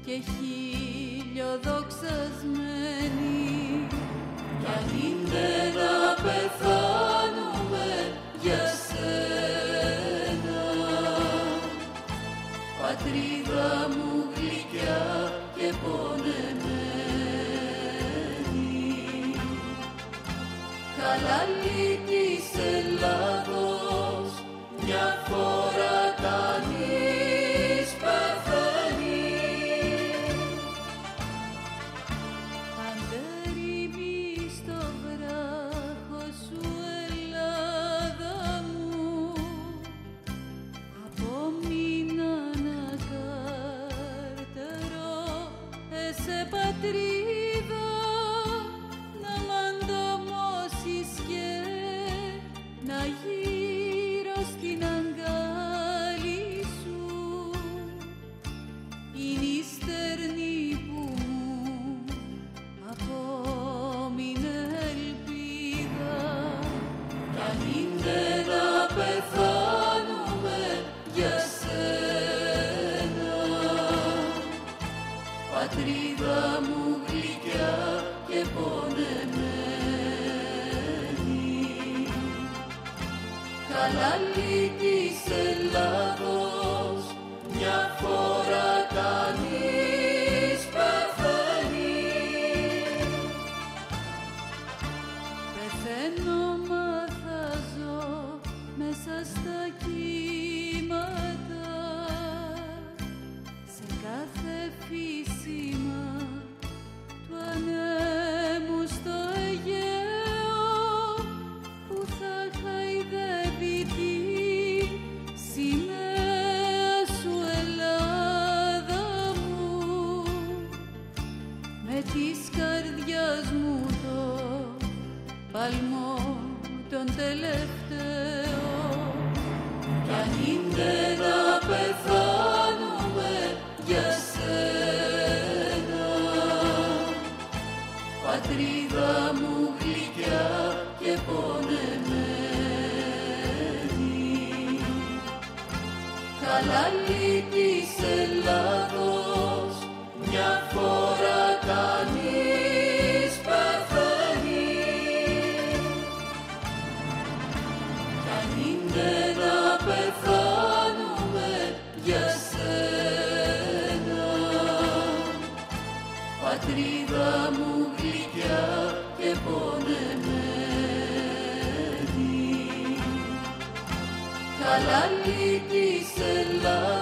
και χιλιοδοξασμένη. Κι αν είναι να πεθάνουμε για σένα, πατρίδα μου γλυκιά και πονεμένη, χαλάλη της Ελλάδος μια φορά κανείς πεθαίνει. Παντερήμι στο βράχο σου, Ελλάδα μου, απόμεινα να καρτερώ σε πατρίδα, να μ' ανταμώσεις και να γύρω στην αγκάλι σου. Είναι η στερνή που μου απόμεινε ελπίδα. Κι αν είναι να πεθάνουμε για σένα, πατρίδα μου γλυκιά και πονεμένη, χαλάλη της Ελλάδος μια φορά κανείς πεθαίνει. Πεθαίνω μα θα ζω μέσα στα κύματα, σε κάθε φύσιμα του ανέμου στο Αιγαίο, που θα χαϊδεύει τη σημαία σου, Ελλάδα μου, με της καρδιάς μου το παλμό τον τελευταίο. Κι αν είναι να πεθάνουμε για σένα, πατρίδα μου γλυκιά και πονεμένη, χαλάλη της Ελλάδος μια φορά κανείς πεθαίνει. Κι αν είναι να πεθάνουμε για σένα, πατρίδα μου γλυκιά και πονεμένη, χαλάλη της Ελλάδος